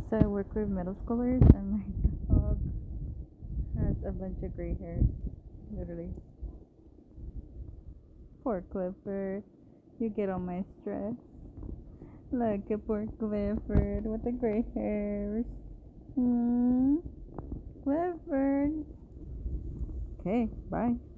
So I work with middle schoolers, and my dog has a bunch of gray hairs, literally. Poor Clifford, you get on my stress. Look at poor Clifford with the gray hairs. Clifford. Okay, bye.